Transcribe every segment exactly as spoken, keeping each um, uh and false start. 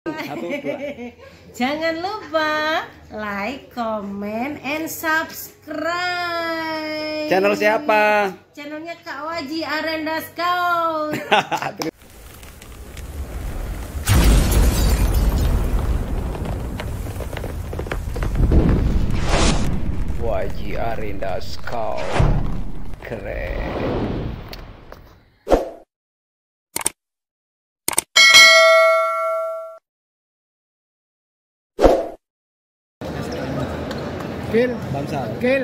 Satu, dua. Jangan lupa like, comment, and subscribe. Channel siapa? Channelnya Kak Waji Arenda Scout. Waji Arenda Scout. Keren. Kill, Bangsa. kill.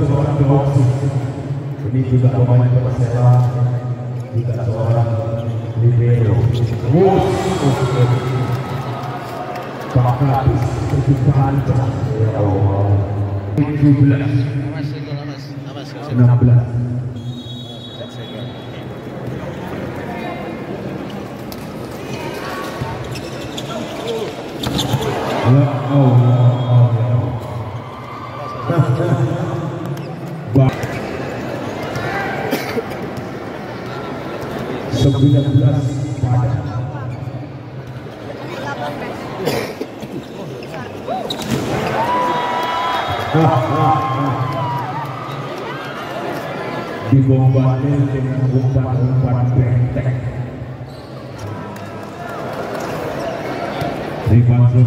seorang Doksi. Ini juga pemain Persela, juga seorang libero. Bakal kejutan ya Allah. tujuh belas enam belas ya Allah. sembilan belas pada dibombardir dengan umpan-umpan benteng. Dimasuk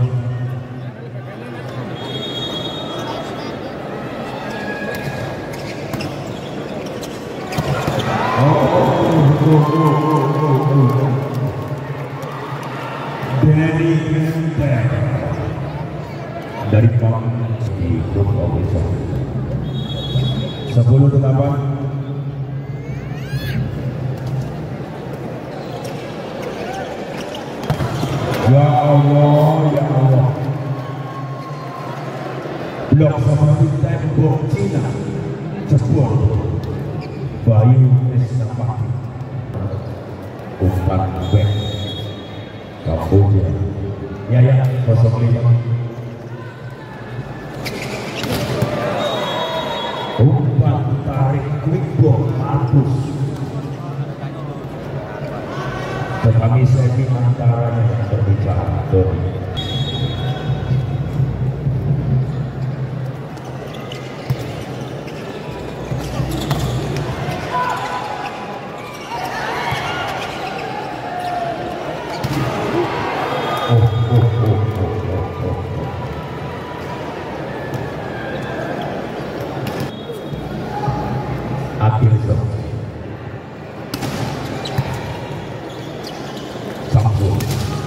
dari benteng dari kawan di grup officer sepuluh delapan. Ya Allah, ya Allah. Blok seperti tembok Cina jebol. Bayu Esnapa umpan back Kamboja. Ya ya kosong lima. Umpan tarik quick ball Markus. Tetapi semi antaranya yang berbicara Doni. Oh, oh, oh, oh, oh, oh. Akhir itu Samsul.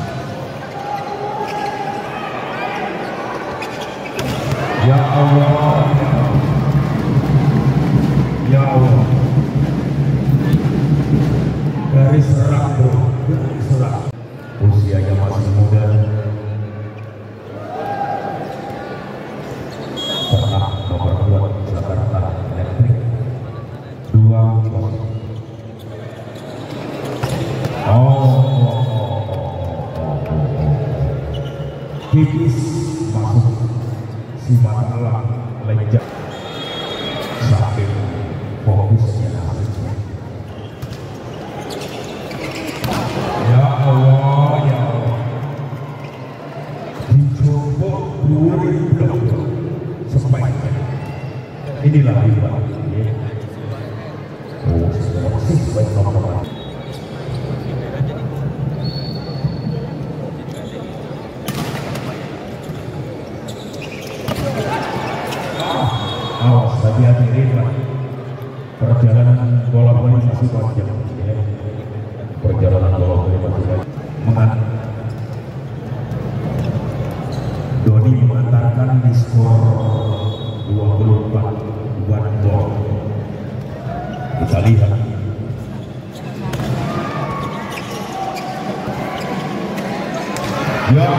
Ya Allah, ya Allah. Garis serang bro, garis serang. Usianya masih muda, pernah memperkuat Jakarta Elektrik dua kali. Oh, oh, oh, oh, oh. Tipis masuk si Matalang lejak sambil fokusnya nasibnya. Ya Allah, ya Allah. Dicoba dua blok sebaiknya. Inilah riba. Oh, sebaik nomor. Awas, hati-hati riba. Perjalanan bola voli masih panjang. Perjalanan bola voli masih panjang. Mengat Doni mengantarkan di skor dua puluh empat one ball. Kita lihat. Ya.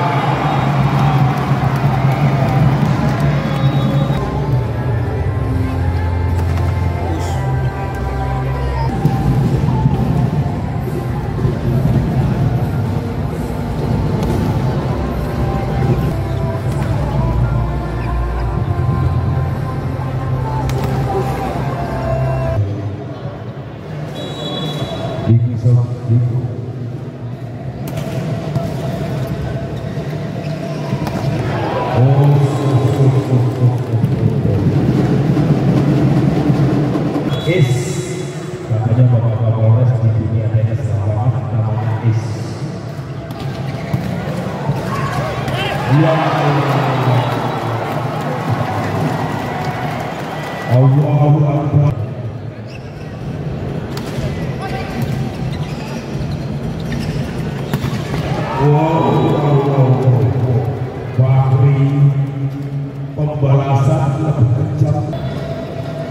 Is katanya Bapak Kapolres di dunia tenis lapangan namanya Is. Ya Allahu Akbar. Wow, wow, wow. Bakri pembalasan lebih kejam.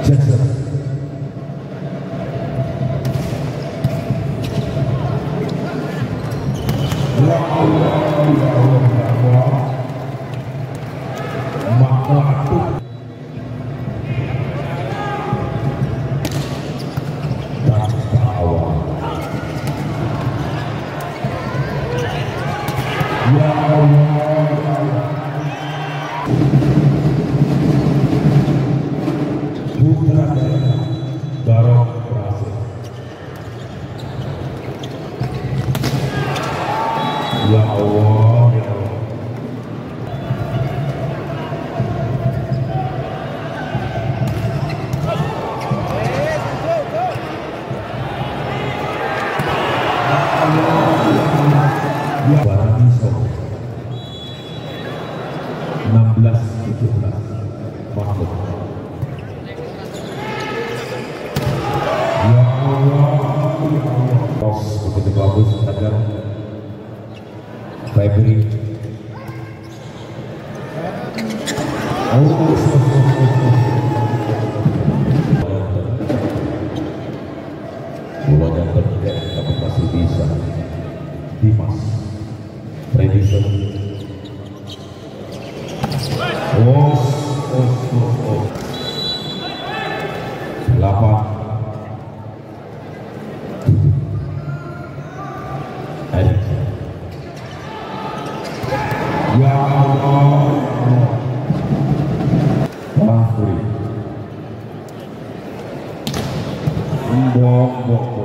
Ya Allah, ya Allah. Ya Baraniso enam belas tujuh belas Mahmud. Ya Allah, ya Allah. Tos begitu bagus agar Febri. Oh, bolanya terdekat tapi masih bisa. Dimas Predison. Oh, oh, oh, oh. Delapan. Erik. Ya Allah. Mahfri. Mbok, mbok.